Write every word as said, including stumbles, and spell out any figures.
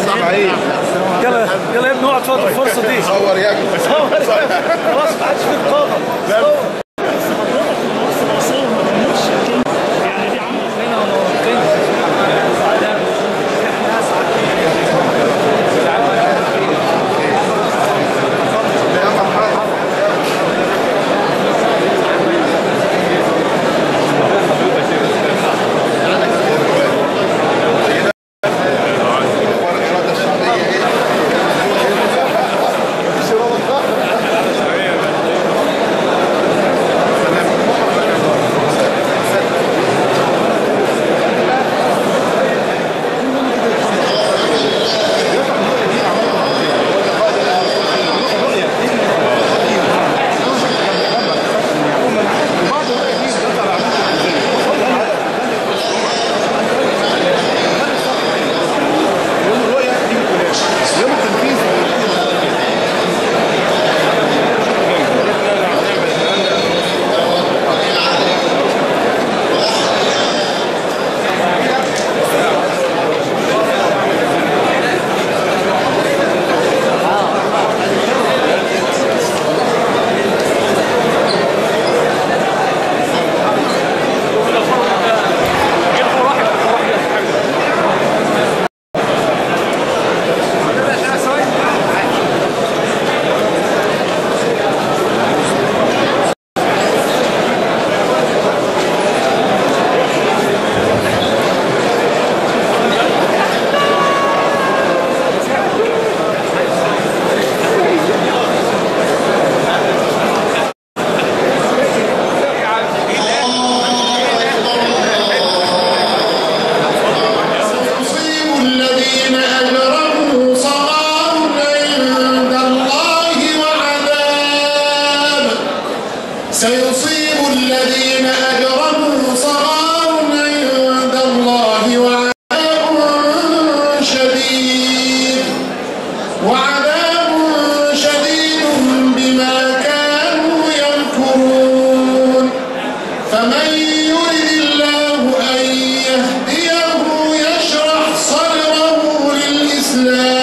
يلا يلا يا ابني اقعد فوق الفرصه دي. صور يا ابني صور خلاص ما عادش في رقابه. سيصيب الذين أجرموا صغار عند الله وعذاب شديد وعذاب شديد بما كانوا يمكرون. فمن يرد الله أن يهديه يشرح صدره للإسلام